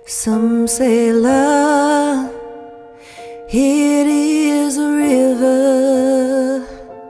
Some say love, it is a river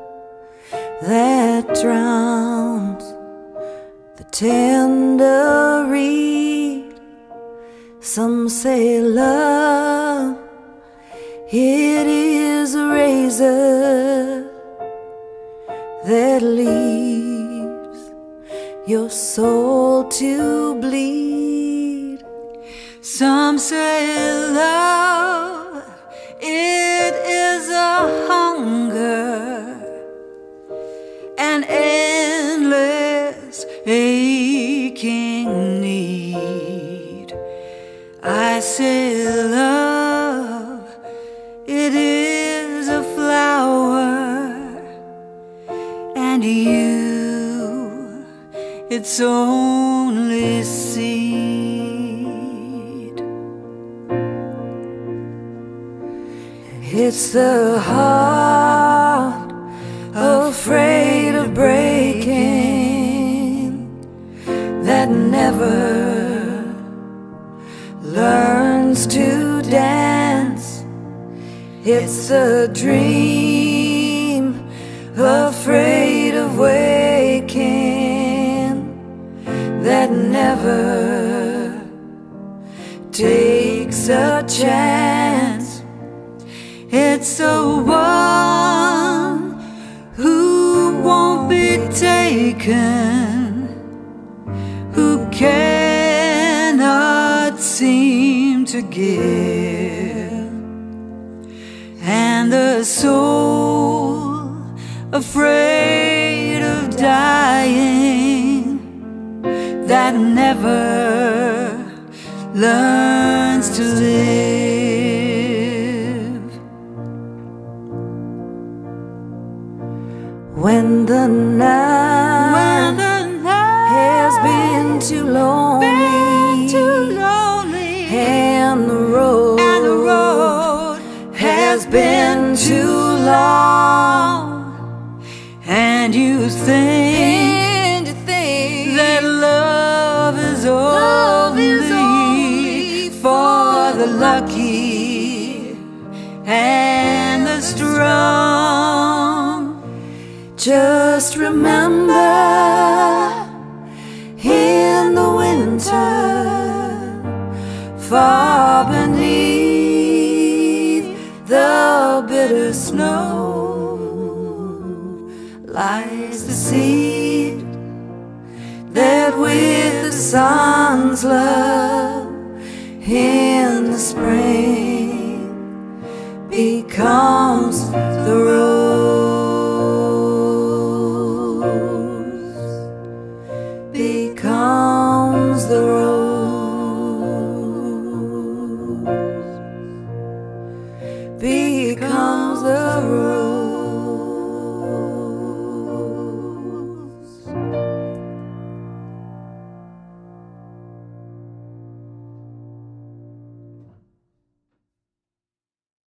that drowns the tender reed. Some say love, it is a razor that leaves your soul to bleed. Some say love, it is a hunger, an endless aching need. I say love, it is a flower, and you, it's only seed. It's the heart afraid of breaking that never learns to dance. It's a dream afraid of waking that never takes a chance. It's the one who won't be taken, who cannot seem to give, and the soul afraid of dying that never learns to live. When the night has been too lonely, and the road has been too long, and you think that love is only for the lucky and the strong. Just remember, in the winter, far beneath the bitter snow, lies the seed that with the sun's love in the spring becomes the rose.